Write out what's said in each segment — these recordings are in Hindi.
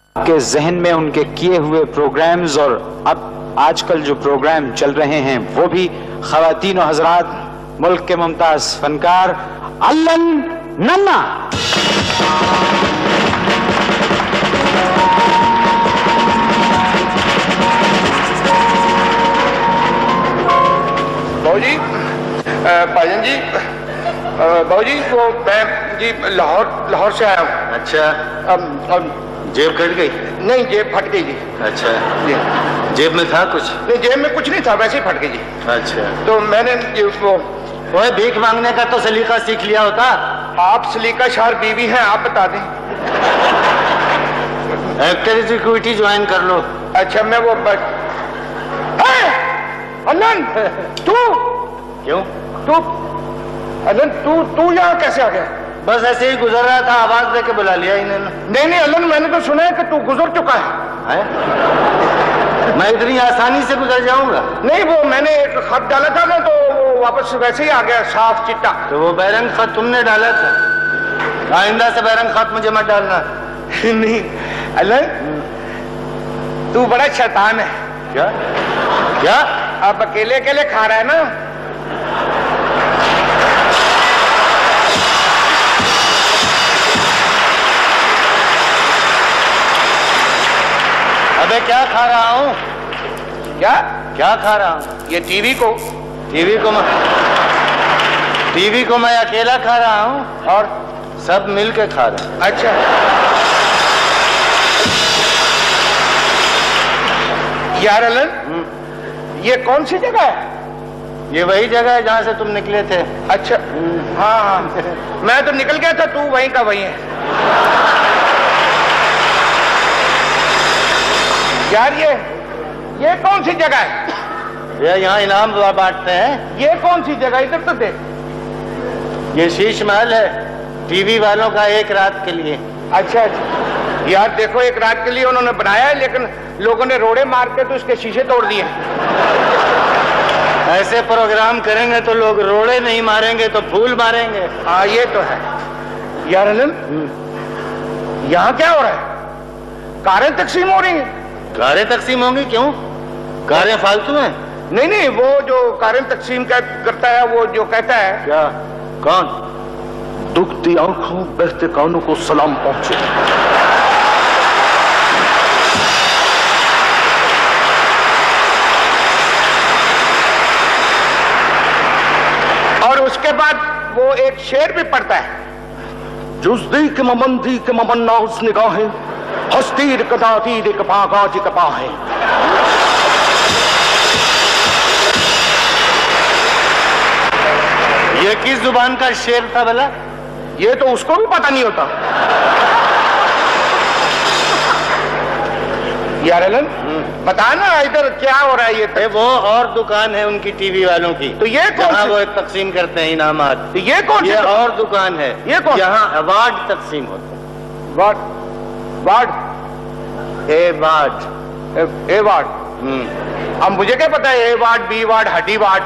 के जहन में उनके किए हुए प्रोग्राम्स और अब आजकल जो प्रोग्राम चल रहे हैं वो भी ख़वातीन और हज़रात, मुल्क के मुमताज़ फनकार अल्लन नन्ना। बाबूजी, भाईजान जी, बाबूजी वो मैं जी लाहौर से आया हूँ। अच्छा, जेब कट गई? नहीं, जेब फट गई जी। अच्छा जी। जेब में था कुछ? नहीं, जेब में कुछ नहीं था, वैसे ही फट गई जी। अच्छा, तो मैंने वो भीख मांगने का तो सलीका सीख लिया होता। आप सलीका शार बीवी हैं, आप बता दें। एक्टर इक्विटी ज्वाइन कर लो। अच्छा, मैं वो अनन, तू क्यों? अनन, तू यहाँ कैसे आ गया? बस ऐसे ही गुजर रहा था, आवाज देके बुला लिया इन्होंने। नहीं अलन, मैंने तो सुना है कि तू गुजर चुका है। मैं इतनी आसानी से गुजर जाऊंगा? नहीं, वो मैंने एक खत डाला था ना, तो वो वापस वैसे ही आ गया, साफ चिट्टा। तो वो बैरंग खत तुमने डाला था? आइंदा से बैरंग खत मुझे मत डालना। नहीं अलन, तू बड़ा शैतान है। क्या? अब अकेले अकेले खा रहा है ना? अबे क्या खा रहा हूँ? क्या खा रहा हूँ? ये टीवी को मैं अकेला खा रहा हूँ और सब मिल के खा रहे हैं। अच्छा, यार अलन, ये कौन सी जगह है? ये वही जगह है जहाँ से तुम निकले थे। अच्छा, हाँ मैं तो निकल गया था, तू वहीं का वहीं है। यार ये कौन सी जगह है? ये यहाँ इनाम बांटते हैं। ये कौन सी जगह, इधर तो देख। ये शीश महल है, टीवी वालों का एक रात के लिए। अच्छा, यार देखो, एक रात के लिए उन्होंने बनाया है, लेकिन लोगों ने रोड़े मार के तो इसके शीशे तोड़ दिए। ऐसे प्रोग्राम करेंगे तो लोग रोड़े नहीं मारेंगे तो फूल मारेंगे। हाँ, ये तो है। यार अलन, यहाँ क्या हो रहा है? कारें तकसीम हो रही हैं। कारें तकसीम होंगी? क्यों? कारें फालतू हैं? नहीं, वो जो कारें तकसीम करता है, वो जो कहता है। क्या? कौन? दुखती आंखों बहते कानों को सलाम पहुंचे। और उसके बाद वो एक शेर भी पढ़ता है। जुज़दी के ममंदी के ममन्ना उस निगाहें, हस्तीर कदातीर के पागाज कपाहें। ये किस जुबान का शेर था भला? ये तो उसको भी पता नहीं होता। यार अलन, बता ना इधर क्या हो रहा है? ये वो और दुकान है उनकी टीवी वालों की। तो ये कौन सी? वो तकसीम करते हैं इनामात। तो ये कौन? ये और दुकान है। ये कौन? यहाँ अवार्ड तकसीम होते हैं। वार्ड? A ward. अब मुझे क्या पता है, ए वार्ड, बी वार्ड, हड्डी वार्ड।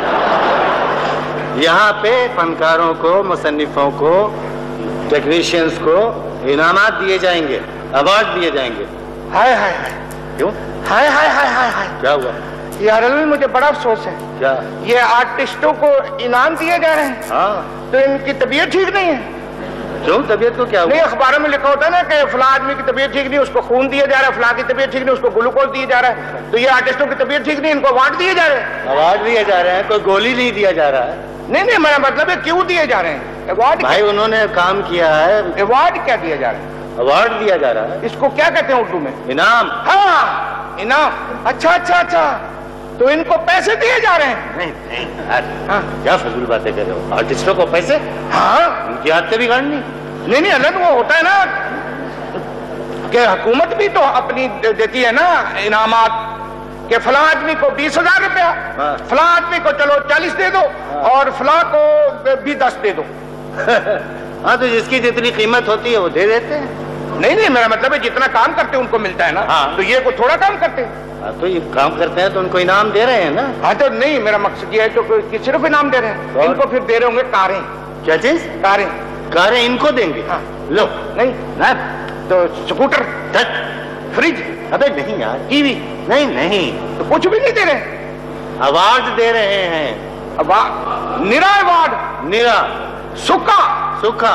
यहाँ पे फनकारों को, मुसन्निफों को, टेक्नीशियंस को इनामात दिए जाएंगे, अवार्ड दिए जाएंगे। हाय हाय। क्यों? हाय हाय हाय हाय हाय। क्या हुआ? यार अलन, मुझे बड़ा अफसोस है। क्या? ये आर्टिस्टों को इनाम दिए जा रहे हैं। हाँ, तो इनकी तबीयत ठीक नहीं है। क्यों? तबीयत को क्या हुआ? नहीं, अखबारों में लिखा होता है ना कि फला आदमी की तबीयत ठीक नहीं, उसको खून दिया जा रहा है, फला की तबीयत ठीक नहीं, उसको ग्लूकोज दिया जा रहा है। तो ये आर्टिस्टों की तबीयत ठीक नहीं, इनको अवार्ड दिए जा रहे हैं। अवार्ड दिए जा रहे हैं? कोई गोली नहीं दिया जा रहा है। नहीं, मेरा मतलब है क्यों दिए जा रहे हैं अवार्ड? भाई उन्होंने काम किया है। अवार्ड क्या दिया जा रहा है? अवार्ड दिया जा रहा है। इसको क्या कहते हैं उर्दू में? इनाम। हाँ, इनाम। अच्छा, तो इनको पैसे दिए जा रहे हैं? नहीं यार, हाँ, क्या फजूल बातें कर रहे हो? आर्टिस्टों को पैसे? हाँ, उनकी आदतें बिगाड़नी। नहीं अलग वो होता है ना कि हुकूमत भी तो अपनी देती है ना इनामात, कि फला आदमी को 20,000 रुपया, फला आदमी को चलो 40 दे दो, और फला को भी 10 दे दो। हाँ, तो जिसकी जितनी कीमत होती है वो दे देते हैं। नहीं, मेरा मतलब है जितना काम करते हैं उनको मिलता है ना। हाँ। तो ये को थोड़ा काम करते हैं। हाँ, तो ये काम करते हैं तो उनको इनाम दे रहे हैं ना। हाँ, तो नहीं, मेरा मकसद ये है तो सिर्फ इनाम दे रहे हैं। इनको फिर दे रहे होंगे कारें। क्या चीज? कारें इनको देंगे? हाँ। लो। नहीं ना तो स्कूटर। फ्रिज, अबे नहीं यार, टीवी, नहीं नहीं, तो कुछ भी नहीं दे रहे? अवार्ड दे रहे हैं। निरा अवार्ड, निरा सूखा सूखा।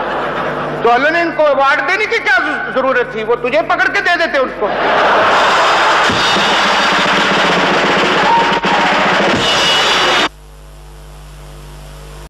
तो अल्लाह ने इनको अवार्ड देने की क्या जरूरत थी? वो तुझे पकड़ के दे देते उसको।